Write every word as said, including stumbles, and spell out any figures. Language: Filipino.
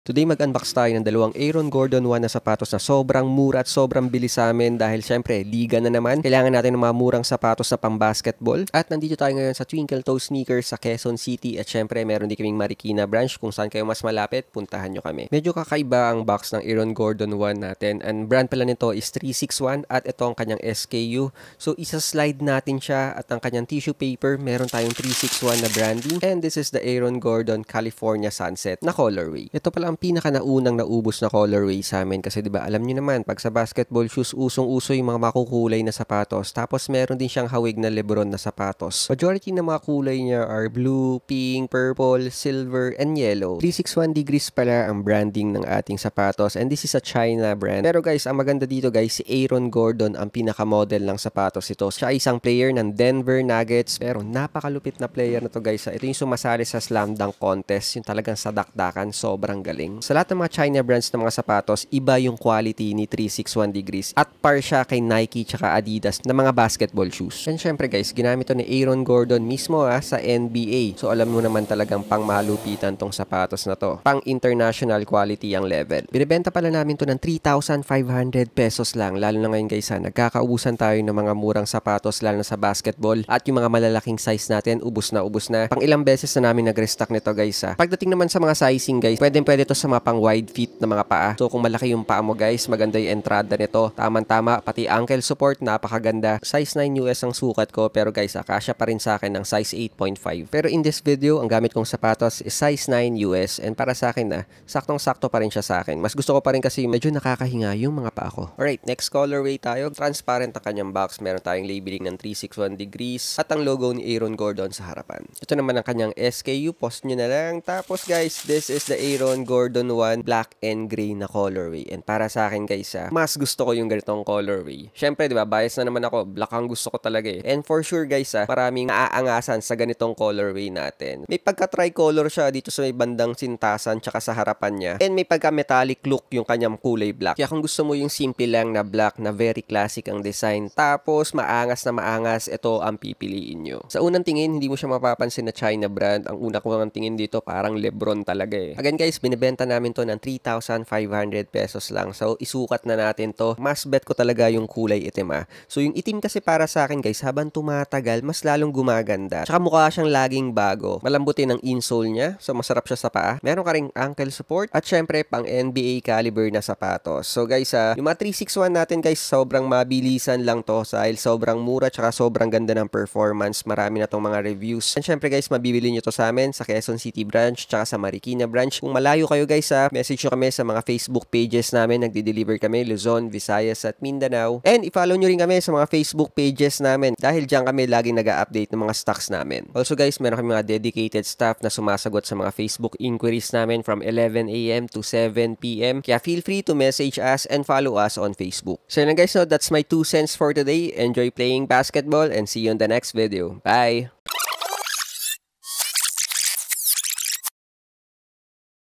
Today mag-unbox tayo ng dalawang Aaron Gordon one na sapatos na sobrang mura at sobrang bilis sa amin dahil syempre liga na naman. Kailangan natin ng mga murang sapatos na pang-basketball. At nandito tayo ngayon sa Twinkle Toe Sneakers sa Quezon City at syempre meron din kaming Marikina branch kung saan kayo mas malapit, puntahan nyo kami. Medyo kakaiba ang box ng Aaron Gordon one natin and brand pala nito is three sixty-one at ito ang kanyang S K U. So isa-slide natin siya at ang kanyang tissue paper meron tayong three sixty-one na branding and this is the Aaron Gordon California Sunset na colorway. Ito pala ang pinaka naunang naubos na colorway sa amin kasi 'di ba alam niyo naman pag sa basketball shoes usong-uso yung mga makukulay na sapatos tapos meron din siyang hawig na LeBron na sapatos. Majority ng mga kulay niya are blue, pink, purple, silver, and yellow. three sixty-one degrees pala ang branding ng ating sapatos and this is a China brand. Pero guys, ang maganda dito guys, si Aaron Gordon ang pinaka-model ng sapatos ito. Siya isang player ng Denver Nuggets pero napakalupit na player na to guys. Ito yung sumasali sa slam dunk contest, yung talagang sa dakdakan, sobrang galing. Sa lahat ng mga China brands ng mga sapatos, iba yung quality ni three sixty-one degrees at par siya kay Nike tsaka Adidas na mga basketball shoes. And syempre guys, ginamit to ni Aaron Gordon mismo ah, sa N B A. So alam mo naman talagang pang malupitan tong sapatos na to. Pang international quality ang level. Binibenta pala namin to ng three thousand five hundred pesos lang. Lalo na ngayon guys ha, nagkakaubusan tayo ng mga murang sapatos lalo na sa basketball at yung mga malalaking size natin, ubus na ubus na. Pang ilang beses na namin nag-restock nito guys ha. Pagdating naman sa mga sizing guys, pwede pwede to sa mga pang wide feet na mga paa. So kung malaki yung paa mo guys, maganda yung entrada nito. Tamang-tama, pati ankle support, napakaganda. Size nine U S ang sukat ko pero guys, akasya pa rin sa akin ng size eight point five. Pero in this video, ang gamit kong sapatos is size nine U S and para sa akin na, saktong-sakto pa rin siya sa akin. Mas gusto ko pa rin kasi medyo nakakahinga yung mga paa ko. Alright, next colorway tayo. Transparent ang kanyang box. Meron tayong labeling ng three sixty-one degrees at ang logo ni Aaron Gordon sa harapan. Ito naman ang kanyang S K U. Post nyo na lang. Tapos guys, this is the Aaron Gordon one black and gray na colorway. And para sa akin guys, ah, mas gusto ko yung ganitong colorway. Syempre, di ba, bias na naman ako. Black ang gusto ko talaga eh. And for sure guys, ah, maraming naaangasan sa ganitong colorway natin. May pagka-tricolor siya dito sa may bandang sintasan tsaka sa harapan niya. And may pagka-metallic look yung kanyang kulay black. Kaya kung gusto mo yung simple lang na black na very classic ang design, tapos maangas na maangas, ito ang pipiliin nyo. Sa unang tingin, hindi mo siya mapapansin na China brand. Ang una ko ang tingin dito, parang LeBron talaga eh. Again guys, binibenta namin to ng three thousand five hundred pesos lang. So, isukat na natin to. Mas bet ko talaga yung kulay itim ah. So, yung itim kasi para sa akin guys, habang tumatagal, mas lalong gumaganda. Tsaka mukha siyang laging bago. Malambutin ang insole niya. So, masarap siya sa paa. Meron ka ring ankle support. At syempre, pang N B A caliber na sapatos. So, guys ah, yung mga three sixty-one natin guys, sobrang mabilisan lang to. Dahil sobrang mura, tsaka sobrang ganda ng performance. Marami na tong mga reviews. And syempre guys, mabibili nyo to sa amin sa Quezon City branch, tsaka sa Marikina branch. Kung malayo kayo guys ah, message nyo kami sa mga Facebook pages namin. Nagde-deliver kami Luzon, Visayas at Mindanao. And i-follow nyo rin kami sa mga Facebook pages namin dahil dyan kami laging nag-a-update ng mga stocks namin. Also guys, meron kami mga dedicated staff na sumasagot sa mga Facebook inquiries namin from eleven A M to seven P M Kaya feel free to message us and follow us on Facebook. So yun guys, no, that's my two cents for today. Enjoy playing basketball and see you in the next video. Bye!